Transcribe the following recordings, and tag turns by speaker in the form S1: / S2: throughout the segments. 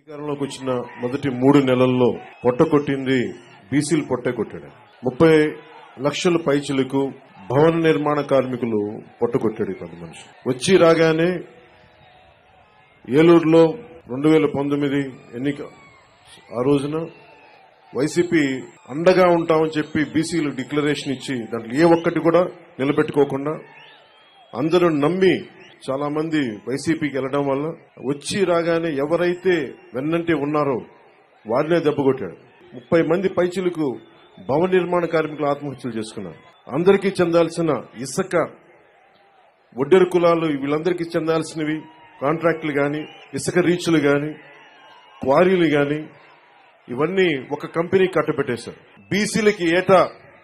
S1: అధికారంలోకి వచ్చిన మొదటి 3 నెలల్లో పొట్టకొట్టింది బీసీలు పొట్టే కొట్టాడు. 30 లక్షల పైచిలకు భవన నిర్మాణ కార్మికులు పొట్టకొట్టాడు. 10 మనుషులు వచ్చి రాగానే ఏలూరులో 2019 ఎన్నిక ఆ రోజున వైసీపీ అండగా ఉంటామని చెప్పి బీసీలు డిక్లరేషన్ ఇచ్చి దాంట్లో ఏ ఒక్కటి కూడా నిలబెట్టుకోకుండా అందరూ నమ్మి చాలా మంది వైసీపీకి వెళ్లడం వల్ల వచ్చి రాగానే ఎవరైతే వెన్నంటే ఉన్నారో వారినే దెబ్బకొట్టాడు. 30 మంది పైచిలకు భవన నిర్మాణ కార్మికులు ఆత్మహత్యలు చేసుకున్నారు. అందరికీ చెందాల్సిన ఇసుక ఒడ్డెరు కులాలు వీళ్ళందరికీ చెందాల్సినవి కాంట్రాక్టులు గాని ఇసుక రీచ్లు గాని క్వారీలు గాని ఇవన్నీ ఒక కంపెనీ కట్టబెట్టేశారు. బీసీలకి ఏటా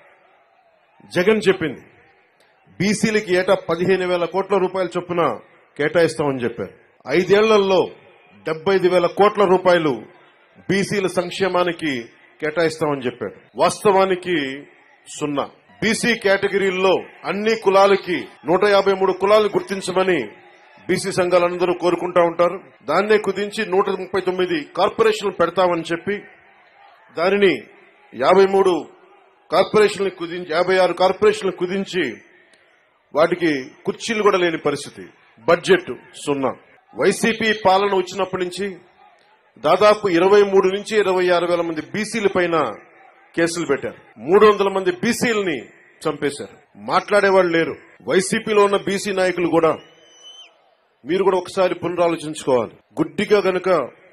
S1: జగన్ చెప్పింది బీసీలకి ఏటా 15,000 కోట్ల రూపాయల చొప్పున కేటాయిస్తామని చెప్పారు. 5 ఏళ్లలో 75,000 కోట్ల రూపాయలు బీసీల సంక్షేమానికి కేటాయిస్తామని చెప్పారు. వాస్తవానికి 0. బీసీ కేటగిరీల్లో అన్ని కులాలకి 153 కులాలను గుర్తించమని బీసీ సంఘాలందరూ కోరుకుంటా ఉంటారు. దాన్నే కుదించి 139 కార్పొరేషన్లు పెడతామని చెప్పి దానిని 53 కార్పొరేషన్లు కుదించి 56 కార్పొరేషన్లు కుదించి వాటికి కుర్చీలు కూడా లేని పరిస్థితి. బడ్జెట్ 0. వైసీపీ పాలన వచ్చినప్పటి నుంచి దాదాపు 23 నుంచి 26 వేల మంది బీసీల పైన కేసులు పెట్టారు. 300 మంది బీసీలని చంపేశారు. మాట్లాడేవాళ్ళు లేరు. వైసీపీలో ఉన్న బీసీ నాయకులు కూడా మీరు కూడా ఒకసారి పునరాలోచించుకోవాలి. గుడ్డిగా గనుక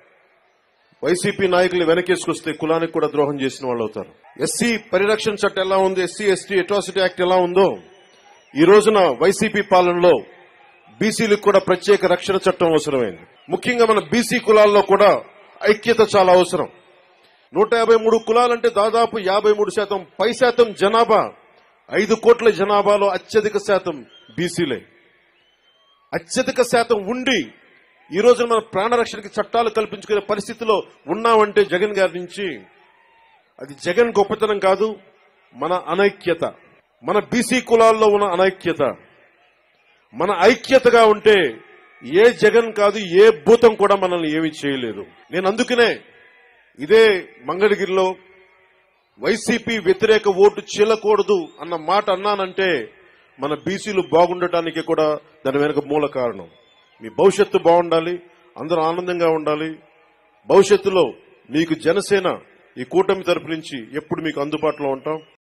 S1: వైసీపీ నాయకులు వెనకేసుకొస్తే కులానికి కూడా ద్రోహం చేసిన వాళ్ళు అవుతారు. ఎస్సీ పరిరక్షణ చట్టం ఎలా ఉంది, ఎస్సీ ఎస్టీ అట్రాసిటీ యాక్ట్ ఎలా ఉందో ఈ రోజున వైసీపీ పాలనలో బీసీలకు కూడా ప్రత్యేక రక్షణ చట్టం అవసరమైంది. ముఖ్యంగా మన బీసీ కులాల్లో కూడా ఐక్యత చాలా అవసరం. 153 కులాలంటే దాదాపు 53% పై శాతం జనాభా, 5 కోట్ల జనాభాలో అత్యధిక శాతం బీసీలే. అత్యధిక శాతం ఉండి ఈ రోజున మన ప్రాణరక్షణకి చట్టాలు కల్పించుకునే పరిస్థితిలో ఉన్నామంటే జగన్ గారి నుంచి అది జగన్ గొప్పతనం కాదు, మన అనైక్యత, మన బీసీ కులాల్లో ఉన్న అనైక్యత. మన ఐక్యతగా ఉంటే ఏ జగన్ కాదు ఏ భూతం కూడా మనల్ని ఏమీ చేయలేదు. నేను అందుకనే ఇదే మంగళగిరిలో వైసీపీ వ్యతిరేక ఓటు చీలకూడదు అన్న మాట అన్నానంటే మన బీసీలు బాగుండటానికి కూడా దాని వెనుక మూల కారణం. మీ భవిష్యత్తు బాగుండాలి, అందరూ ఆనందంగా ఉండాలి. భవిష్యత్తులో మీకు జనసేన ఈ కూటమి తరపు నుంచి ఎప్పుడు మీకు అందుబాటులో ఉంటాం.